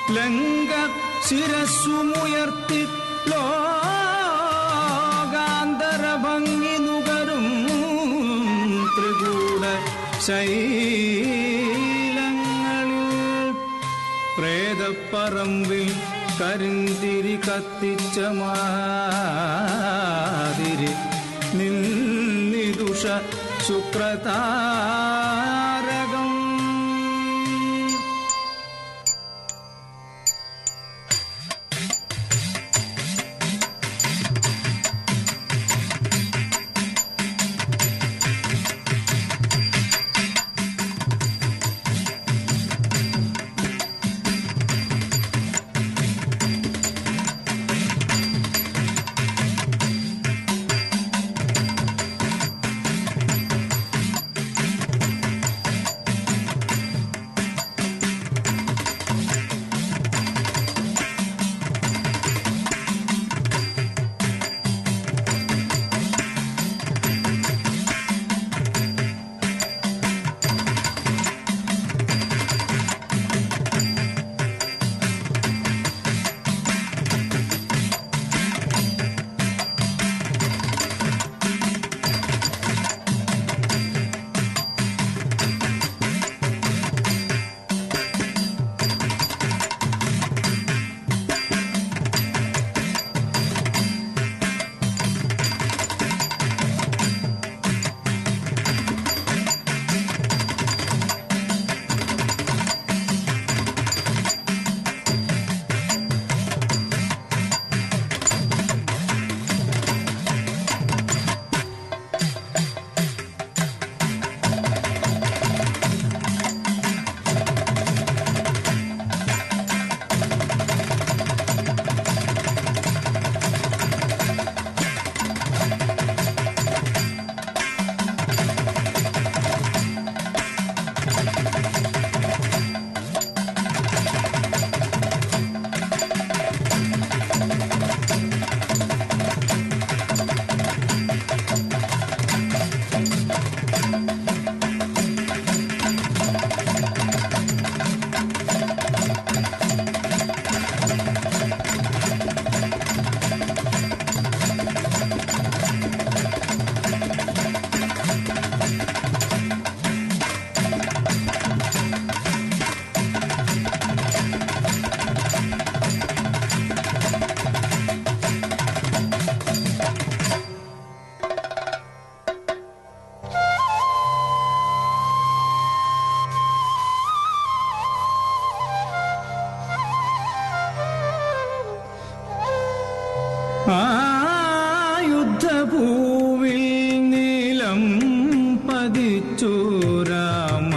ലങ്ക ശിരസ്സുമുയർത്തി ലോകാന്തര ഭംഗി നുകരും ത്രികൂട ശൈലങ്ങളിൽ പ്രേതപ്പറമ്പിൽ കരിന്തിരി കത്തിച്ച മാതിരി നിന്നിദുഷ ശുക്രതാരകം. യുദ്ധഭൂവിൽ നീലം പതിച്ചു രാമ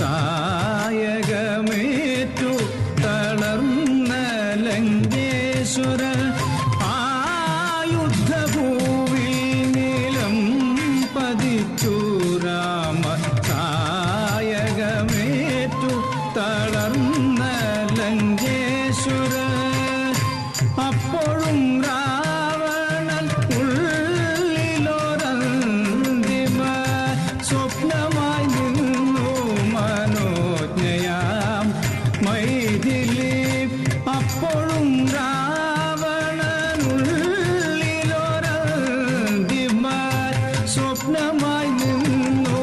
സായകമേറ്റു തളർന്ന ലങ്കേശ്വര. യുദ്ധഭൂവിൽ നീലം പതിച്ചു രാമ സായകമേറ്റു തളർന്ന ലങ്കേശ്വര. അപ്പോഴും രാവണൻ ഉള്ളിലൊരന്തിമ സ്വപ്നമായി നിന്നു മനോജ്ഞയാം മൈഥിലി. അപ്പോഴും രാവണൻ ഉള്ളിലൊരന്തിമ സ്വപ്നമായി നിന്നു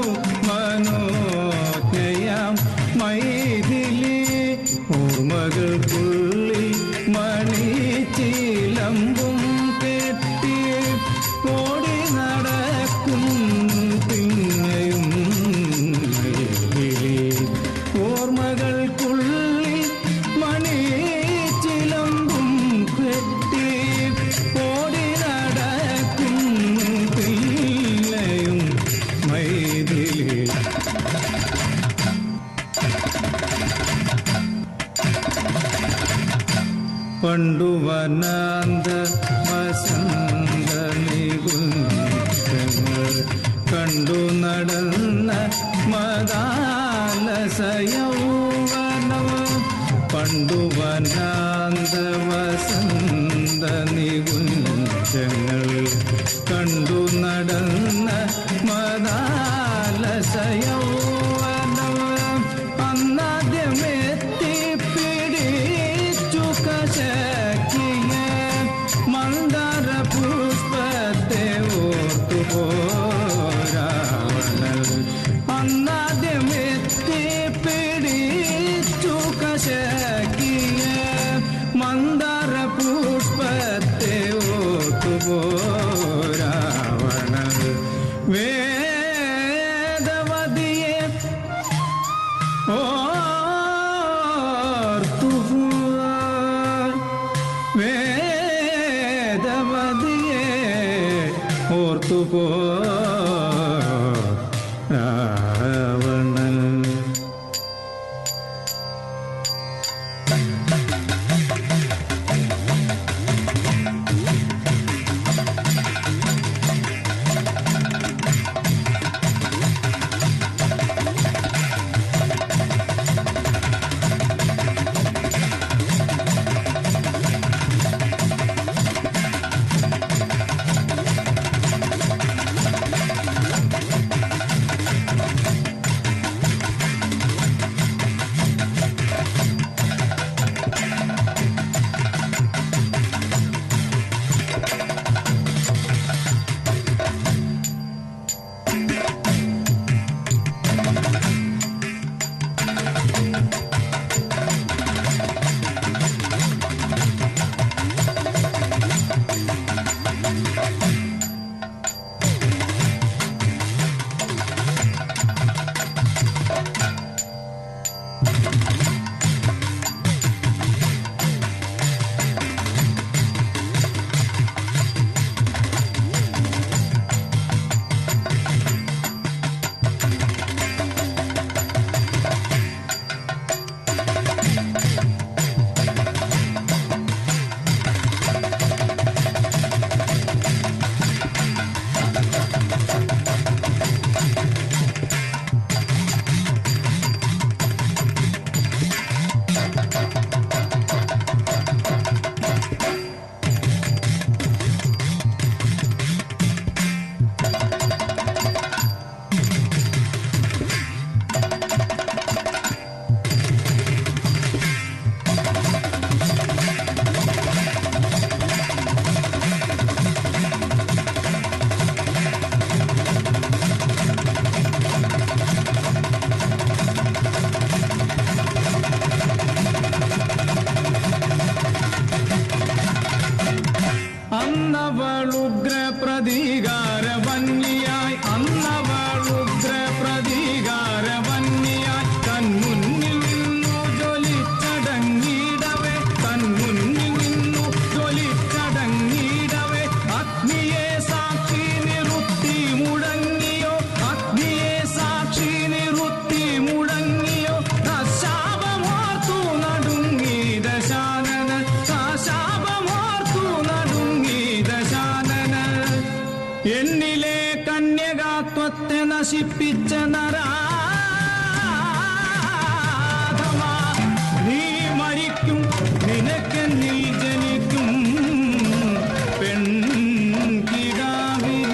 മനോജ്ഞയാം മൈഥിലി. ഓർമ്മകൾക്കുള്ളിൽ മണിച്ചിലമ്പും കെട്ടി ഓടി നടക്കും പിന്നെയും മൈഥിലി. ഓർമ്മകൾക്കുള്ളിൽ മണിച്ചിലമ്പും കെട്ടി ഓടി നടക്കും പിന്നെയും മൈഥിലി. പണ്ടു വനാന്ത വസന്ത നികുഞ്ചങ്ങൾ കണ്ടു നടന്ന മദാലസ യൗവനം. പണ്ടു വനാന്ത വസന്ത നികുഞ്ചങ്ങൾ കണ്ടു നടന്ന മദാലസ യൗവനം. അന്നാദ്യമെത്തി പിടിച്ച മന്ദാര പുഷ്പത്തെ ഓർത്തുപോ രാവണൻ. വേദവതിയെ ഓർത്തുപോ, വേദവതിയെ ഓർത്തുപോ രാവണൻ. അന്നവളുഗ്ര പ്രതീകാരവന്യായി, അന്നവളുഗ്ര പ്രതീകാരവന്യായി കൺമുന്നിൽ നിന്നു ജ്വലിച്ചടങ്ങിടവേ, കൺമുന്നിൽ നിന്നു ജ്വലിച്ചടങ്ങിടവേ അഗ്നിയെ സാക്ഷി നിറുത്തി മുഴങ്ങിയോ, അഗ്നിയെ സാക്ഷി നിറുത്തി മുഴങ്ങിയോ ശാപമോർത്തു നടുങ്ങി ദശാനന, ശാപമോർത്തു നടുങ്ങി ദശാനന. എന്നിലെ കന്യകാത്വത്തെ നശിപ്പിച്ച നരാധമാ, നീ മരിക്കും, നിനക്കെന്നിൽ ജനിക്കും പെൺകിടാവിന.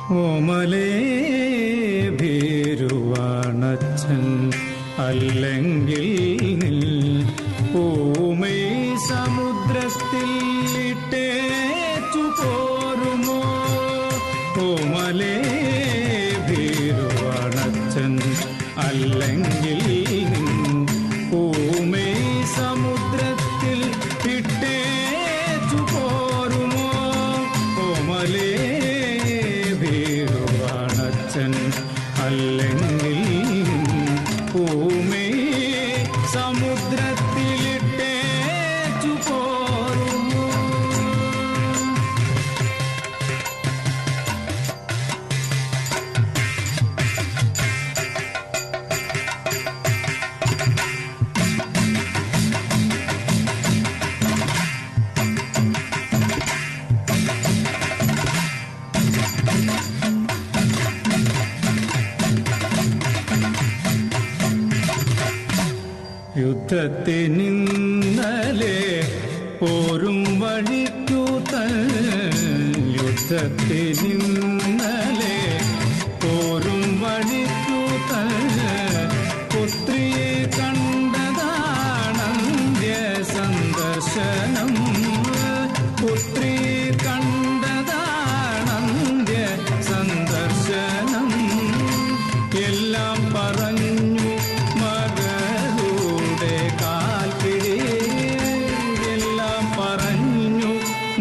ഓമലേ ഭീരുവാണച്ഛൻ അല്ലെങ്കിൽ നിൽ ഊമൈ സമുദ്രത്തിൽ ഇട്ടേച്ചു പോരുമോ. ഓമലേ ഭീരുവാണച്ഛൻ അല്ലെങ്കിൽ നിൻ ഊമൈ സമുദ്രത്തിൽ ഇട്ടേച്ചു പോരുമോ. ഓമലേ ഭീരുവാണച്ഛൻ അല്ലെങ്കിൽ ഊമൈ സമുദ്രത്തിലിട്ടേച്ചു പോരുമോ. യുദ്ധത്തിനിന്നലെ പോരും വഴിക്കു യുദ്ധത്തിനിന്നലെ പോരും വഴിക്കു പുത്രിയെ കണ്ടതാണന്ത്യ സന്ദർശനം. പുത്രിയെ കണ്ടതാണന്ത്യ സന്ദർശനം. എല്ലാം പറഞ്ഞു മകളുടെ കാൽപ്പിടി. എല്ലാം പറഞ്ഞു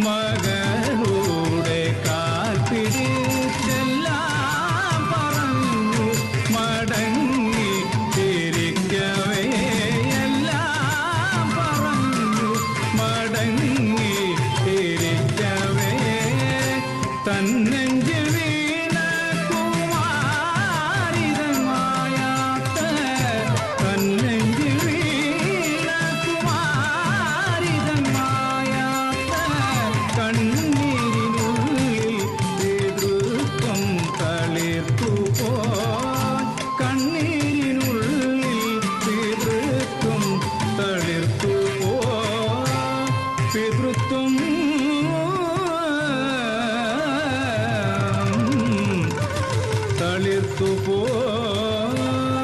മകളുടെ കാൽപ്പിടി. എല്ലാം പറഞ്ഞു മടങ്ങി തിരിക്കവേ. എല്ലാം പറഞ്ഞു മടങ്ങി തിരിക്കവേ. തന്നെഞ്ചിൽ വീണ കുമാരിതൻ മായാത്ത. തന്നെഞ്ചിൽ വീണ കുമാരിതൻ മായാത്ത. കണ്ണീരിനുള്ളിൽ പിതൃത്വം തളിർത്തുപോയി. കണ്ണീരിനുള്ളിൽ പിതൃത്വം തളിർത്തുപോയി. പിതൃത്വം തളിർത്തുപോയി.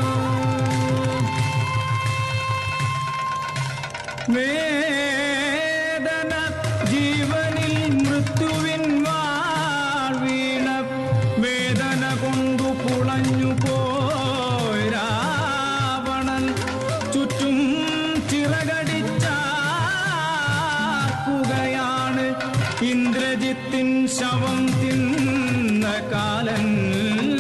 വേദന ജീവനിൽ മൃത്യുവിൻ വാൾ വീണ. വേദന കൊണ്ടു പുളഞ്ഞു പോയി രാവണൻ. ചുറ്റും ചിറകടിച്ചാക്കുകയാണ് ഇന്ദ്രജിത്തിൻ ശവം തിന്ന കാലൻ.